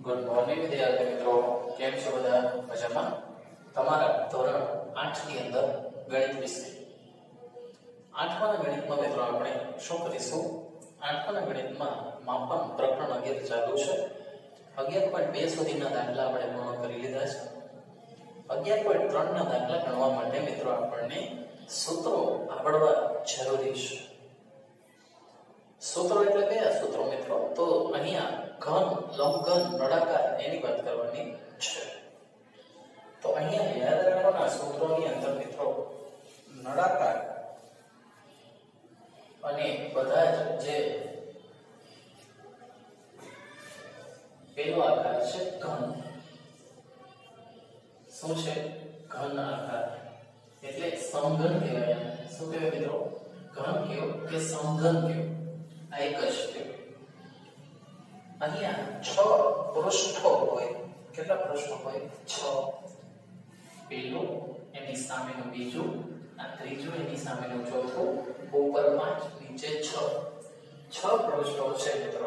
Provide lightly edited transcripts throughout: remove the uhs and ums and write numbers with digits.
Good morning વિદ્યાર્થી મિત્રો, કેમ છો બધા? મજામાં? તમારા ધોરણ 8 ની અંદર ગણિત વિષય 8મા ગણિતમાં મિત્રો આપણે શું કરીશું? 8મા ગણિતમાં માપન પ્રકરણ 11 ચાલુ છે. 11.2 સુધીના દાખલા આપણે પૂર્ણ કરી લીધા છે. 11.3 ના દાખલા ગણવા માટે મિત્રો આપણને સૂત્રો આવડવા જરૂરી છે. સૂત્રો એટલે કયા સૂત્રો મિત્રો? તો અહીંયા ઘન, લંબઘન, નળાકાર એની વાત કરવાની છે. તો અહીંયા યાદ રાખવાના સૂત્રોની અંદર મિત્રો નળાકાર અને બધા જે પેલો આકાર છે ઘન, શું છે? ઘન આકાર એટલે સમઘન કહેવાય. શું કહેવાય મિત્રો? ઘન કયો કે સમઘન કયો? આ એક જ છે. અહીંયા 6 પૃષ્ઠો હોય. કેટલા પૃષ્ઠો હોય? 6. પેલું, એની સામેનું બીજું, આ ત્રીજું, એની સામેનું ચોથું, ઉપર 5, નીચે 6. 6 પૃષ્ઠો છે મિત્રો.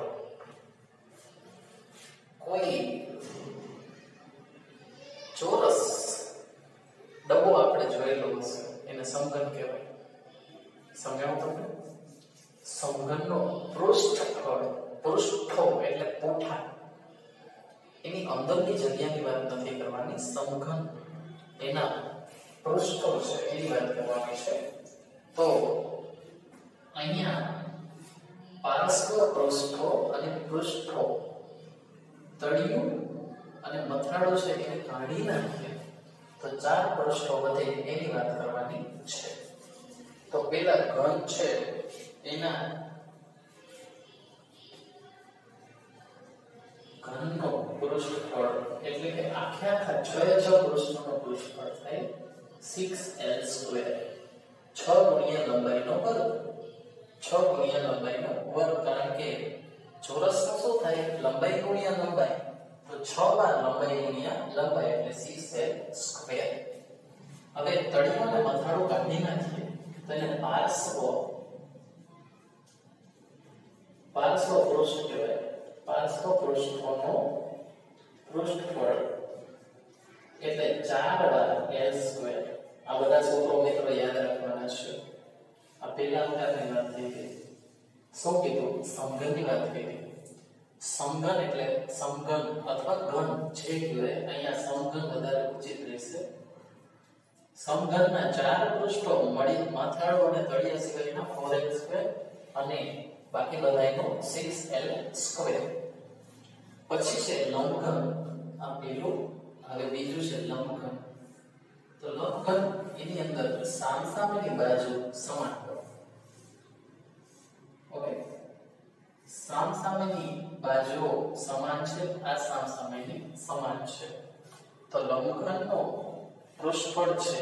કોઈ ચોરસ ડબ્બો આપણે જોયેલો હશે, એને સમઘન કહેવાય. સમજાવું તમને? સમઘનનો પૃષ્ઠફળ, પૃષ્ઠો એટલે પૂઠા, એની અંદરની જગ્યાની વાત નથી કરવાની. સમઘન એના પૃષ્ઠો છે એની વાત કરવાની છે. તો અહીંયા પારસ્પર પૃષ્ઠો અને પૃષ્ઠો, તળિયું અને મથાળું છે એને કાઢી નાખીએ તો 4 પૃષ્ઠો વધે એની વાત કરવાની છે. તો પેલા ઘન છે એના ઘનનો પૃષ્ઠફળ એટલે કે આખા 6 પૃષ્ઠોનો પૃષ્ઠફળ થાય 6l². 6 ગુણ્યા લંબાઈનો વર્ગ. 6 ગુણ્યા લંબાઈનો વર્ગ, કારણ કે ચોરસનું શું થાય? લંબાઈ ગુણ્યા લંબાઈ. તો 6 વાર લંબાઈ ગુણ્યા લંબાઈ એટલે 6l². હવે તળિયું અને મથાળું કાઢી નાખીએ તો એને પાર્શ્વ પૃષ્ઠ કહેવાય. પાર્શ્વ પૃષ્ઠોનો પૃષ્ઠફળ એટલે 4 વાર l². આ બધા સૂત્રો મિત્રો યાદ રાખવાના છે. આ પહેલા ઉદાહરણની વાત થઈ ગઈ. શું કીધું? સમઘનની વાત કરી. સમઘન એટલે સમઘન અથવા ઘન જે કહેવાય. અહીંયા સમઘન વધારે ઉચિત રહેશે. સમઘનના 4 પૃષ્ઠો મળી માથાળું અને તળિયા સિવાયના 4l² અને બાકી બધાયનો 6l². પછી છે લંબઘન. આ પેલું, હવે બીજું છે લંબઘન. તો લંબઘન એની અંદર સામસામેની બાજુ સમાન કરો. ઓકે, સામસામેની બાજુઓ સમાન છે. આ સામસામેની સમાન છે. તો લંબઘનનો પૃષ્ઠફળ છે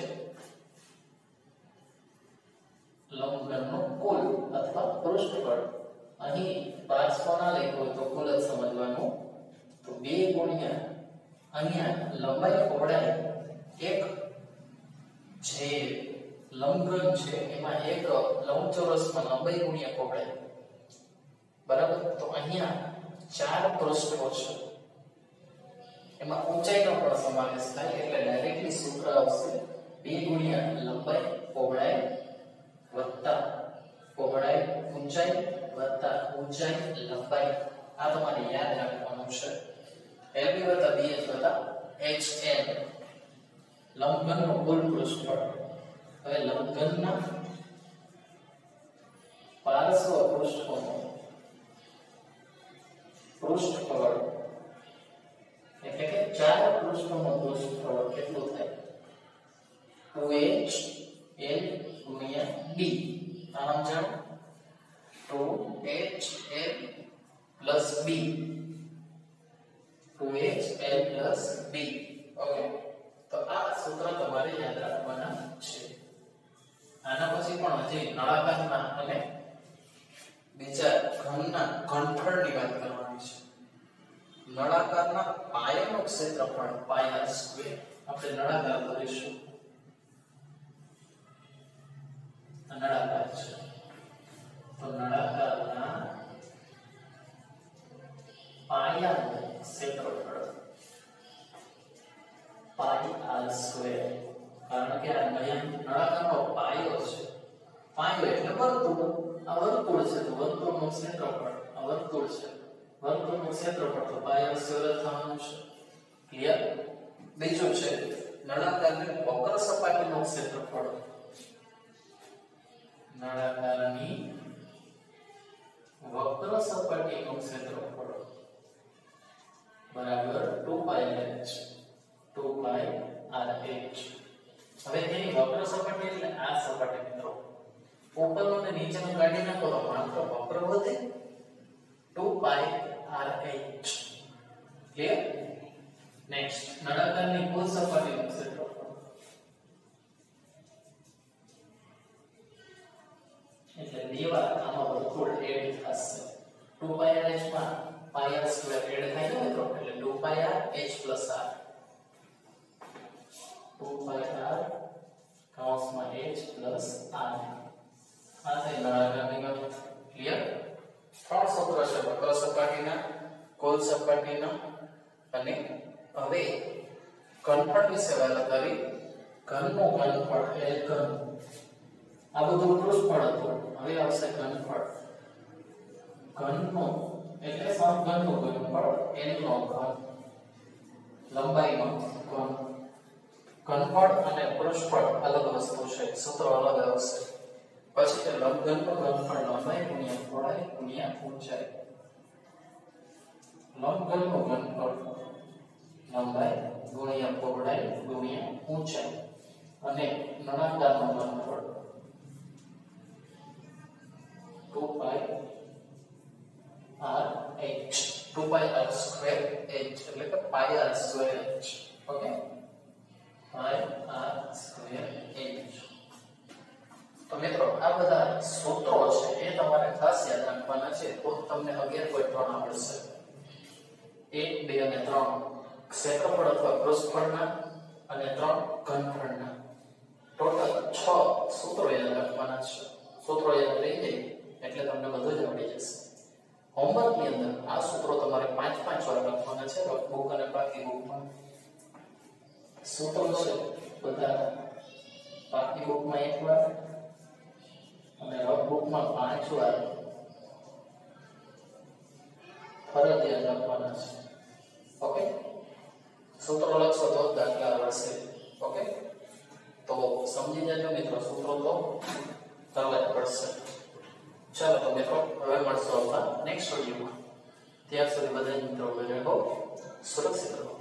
લંબઘનનો કુલ અથવા પૃષ્ઠફળ. અહીં પાર્શ્વના લખ્યો તો કુલ જ સમજવાનું. તો 2 ગુણ્યા અહીંયા લંબાઈ પહોળાઈ, એક જે લંબઘન છે એમાં એક લંબચોરસમાં લંબાઈ ગુણ્યા પહોળાઈ, બરાબર. તો અહીંયા 4 પૃષ્ઠો છે, એમાં ઊંચાઈનો પણ સમાવેશ થાય એટલે ડાયરેક્ટલી સૂત્ર આવશે 2 ગુણ્યા લંબાઈ પહોળાઈ વત્તા પહોળાઈ ઊંચાઈ વત્તા ઊંચાઈ લંબાઈ. આ તમારે યાદ રાખવાનું છે. LB વત્તા BH વત્તા HN લંબઘનનો કુલ પૃષ્ઠફળ. હવે લંબઘનના પાર્શ્વ પૃષ્ઠોનો પૃષ્ઠફળ એટલે કે 4 પૃષ્ઠોનો પૃષ્ઠફળ કેટલું થાય? 2HL ગુણ્યા B. આમ જાણ 2HL plus B. 2HL plus B. Okay, તો આ સૂત્ર તમારે યાદ રાખવાના છે. આના પછી પણ હજી નળાકારના અને બીજા ઘનના ઘનફળની વાત કરવાની છે. નળાકારના પાયાનું ક્ષેત્રફળ πr². આપણે નળાકાર કરીશું. નળાકાર છે તો નળાકારના પાયાનું ક્ષેત્રફળ પાઈ r સ્ક્વેર, કારણ કે આ નળાકારનો પાયો છે, પાયો એટલે વર્તુળ, આ વર્તુળ છે તો વર્તુળનું ક્ષેત્રફળ, આ વર્તુળ છે, વર્તુળનું ક્ષેત્રફળ તો પાઈ r સ્ક્વેર થવાનું છે. ક્લિયર? બીજું છે નળાકારની વક્ર સપાટીનું ક્ષેત્રફળ, નળાકારની વક્ર સપાટીનું ક્ષેત્રફળ બરાબર 2πh, 2πrh. હવે તેની વક્ર સપાટી એટલે આ સપાટી મિત્રો, ઉપરનું અને નીચેનું કાઢી નાખો તો માત્ર વક્ર વધે, 2πrh. ક્લિયર? નેક્સ્ટ નળાકારની કુલ સપાટીનું ક્ષેત્રફળ એટલે દીવાલ આમાં વર્તુળ એડ થશે, 2πrh માં πr સ્ક્વેર એડ થાય ને મિત્રો, એટલે 2πrh પ્લસ r, 2πr કૌંસમાં h પ્લસ r. આ થઈ નળાકારની ગણતરી. ક્લિયર? ત્રણ સૂત્ર છે વક્ર સપાટીના, કુલ સપાટીના અને હવે ઘનફળ વિશે વાત કરી. ઘનનું ઘનફળ એટલે ઘન, આ બધું પૃષ્ઠફળ હતું, હવે આવશે ઘનફળ. ઘનનું એટલે સમઘનનું ઘનફળ, n નો ઘન, લંબાઈનો ઘન. ઘનફળ અને પૃષ્ઠફળ અલગ વસ્તુ છે, સૂત્ર અલગ આવશે. પછી છે લંબઘનનું ઘનફળ લંબાઈ ગુણ્યા પહોળાઈ ગુણ્યા ઊંચાઈ. લંબઘનનું ઘનફળ લંબાઈ ગુણ્યા પહોળાઈ ગુણ્યા ઊંચાઈ અને નળાકારનું ઘનફળ 2πrh, 2πr સ્ક્વેર h એટલે કે πr square h. Okay, πr square h. તો મિત્રો આ બધા સૂત્રો છે એ તમારે ખાસ યાદ રાખવાના છે, તો તમને 11.3 આવડશે. 1, 2 અને 3 ક્ષેત્રફળ અથવા પૃષ્ઠફળના અને 3 ઘનફળના. ટોટલ 6 સૂત્રો યાદ રાખવાના છે. સૂત્રો યાદ રહી જાય એટલે તમને બધું જ આવડી જશે. હોમવર્ક ની અંદર આ સૂત્રો તમારે 5-5 વાર લખવાના છે, રફબુક અને પાકી બુકમાં. સૂત્રો છે બધા પાકી બુકમાં 1 વાર અને રફબુકમાં 5 વાર ફરજિયાત લખવાના છે. ઓકે, સૂત્રો લખશો તો દાખલા આવડશે. ઓકે, તો સમજી જજો મિત્રો, સૂત્રો તો કરવા જ પડશે. ચાલો તો મિત્રો હવે મળશું આપણા નેક્સ્ટ વિડીયોમાં. ત્યાર સુધી બધા મિત્રો રહો સુરક્ષિત રહો.